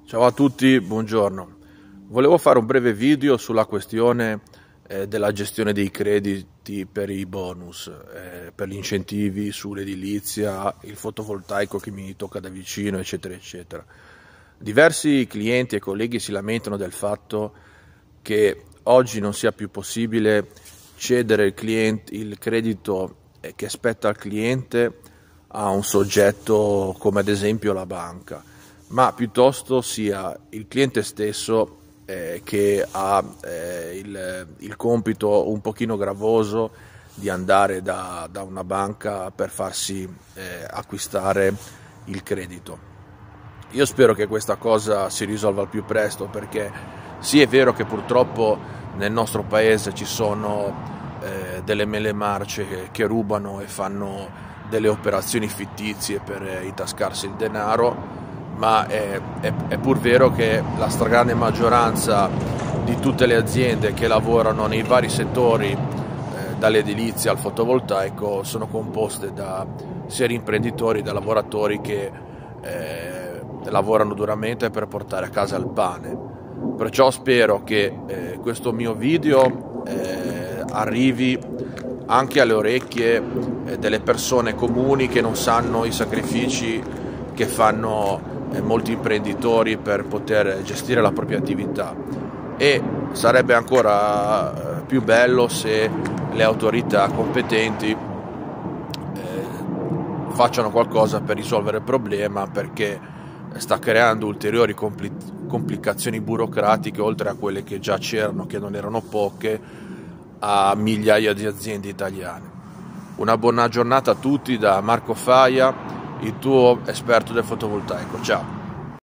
Ciao a tutti, buongiorno. Volevo fare un breve video sulla questione della gestione dei crediti per i bonus, per gli incentivi sull'edilizia, il fotovoltaico che mi tocca da vicino, eccetera, eccetera. Diversi clienti e colleghi si lamentano del fatto che oggi non sia più possibile cedere il credito che spetta al cliente a un soggetto come ad esempio la banca, ma piuttosto sia il cliente stesso che ha il compito un pochino gravoso di andare da una banca per farsi acquistare il credito. Io spero che questa cosa si risolva al più presto, perché sì, è vero che purtroppo nel nostro paese ci sono delle mele marce che rubano e fanno delle operazioni fittizie per intascarsi il denaro, ma è pur vero che la stragrande maggioranza di tutte le aziende che lavorano nei vari settori, dall'edilizia al fotovoltaico, sono composte da sia imprenditori, da lavoratori che lavorano duramente per portare a casa il pane. Perciò spero che questo mio video arrivi anche alle orecchie delle persone comuni che non sanno i sacrifici che fanno molti imprenditori per poter gestire la propria attività, e sarebbe ancora più bello se le autorità competenti facciano qualcosa per risolvere il problema, perché sta creando ulteriori complicazioni burocratiche, oltre a quelle che già c'erano, che non erano poche, a migliaia di aziende italiane. Una buona giornata a tutti da Marco Faia, il tuo esperto del fotovoltaico. Ciao!